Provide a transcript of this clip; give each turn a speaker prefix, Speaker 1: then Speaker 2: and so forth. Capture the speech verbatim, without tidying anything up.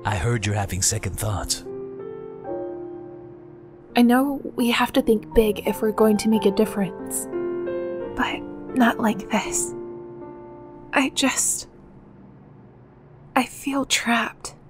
Speaker 1: I heard you're having second thoughts.
Speaker 2: I know we have to think big if we're going to make a difference, but not like this. I just... I feel trapped.